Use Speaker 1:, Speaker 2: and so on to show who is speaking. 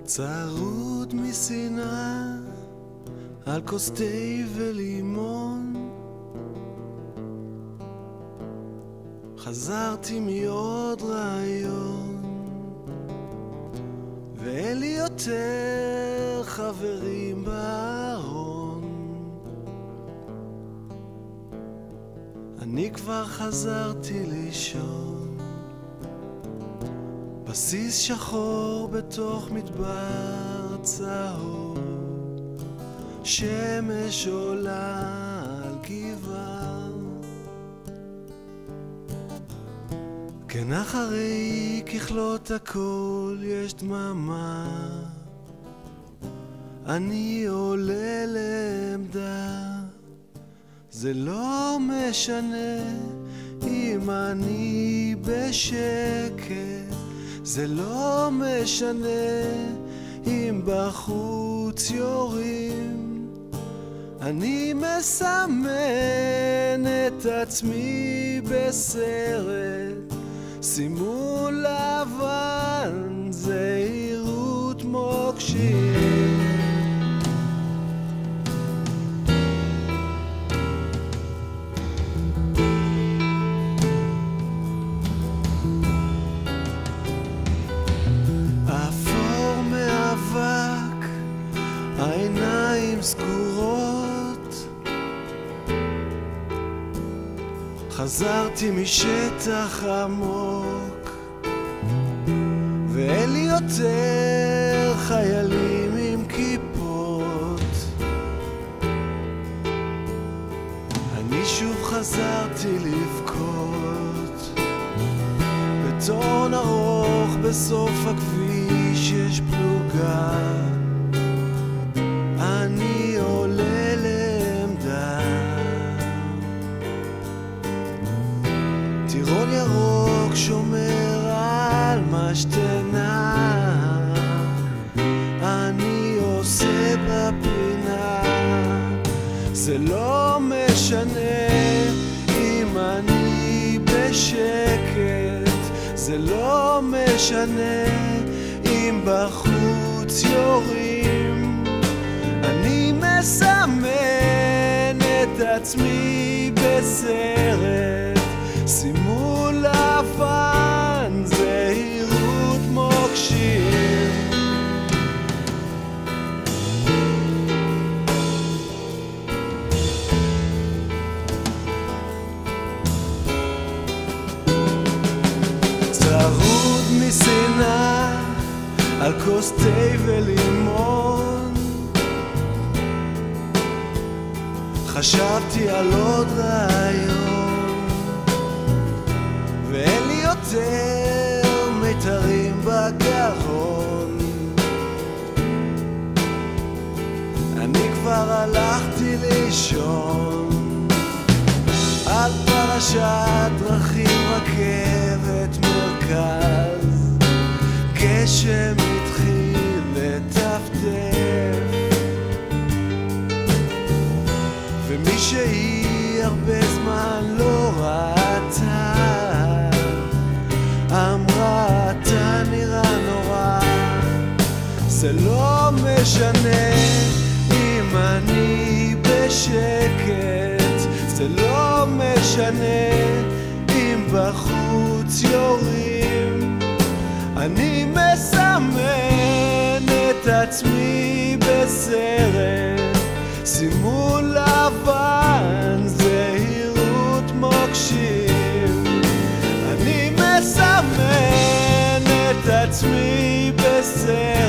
Speaker 1: צרוד משנאה על כוס תה ולימון, חזרתי מעוד רעיון, ואין לי יותר חברים בארון. אני כבר חזרתי לישון, בסיס שחור בתוך מדבר צהוב, שמש עולה על גבעה. כן, אחרי ככלות הכל יש דממה, אני עולה לעמדה. זה לא משנה אם אני בשקט, זה לא משנה אם בחוץ יורים. אני מסמן את עצמי בסרט סימון לבן, זהירות מוקשים. אפור מאבק, העיניים סגורות, חזרתי משטח עמוק, ואין לי יותר חיילים עם כיפות. אני שוב חזרתי לבכות, בטון ארוך בסוף הכביש יש פלוגה, אני עולה לעמדה. טירון ירוק שומר על משתנה, אני עושה בפינה. זה לא משנה אם אני בשקט, זה לא משנה אם בחוץ יורים. אני מסמן את עצמי בסרט סימון לבן, זהירות מוקשים. צרוד משנאה על כוס תה ולימון, חשבתי על עוד רעיון, ואין לי יותר מיתרים בגרון. אני כבר הלכתי לישון על פרשת דרכים רכבת מרכז, גשם התחיל לטפטף, ומי שהיא הרבה זמן לא ראתה אמרה אתה נראה נורא. זה לא משנה אם אני בשקט, זה לא משנה אם בחוץ יורים. אני מסמן את עצמי בסרט סימון לבן, זהירות מוקשים. אני מסמן את עצמי בסרט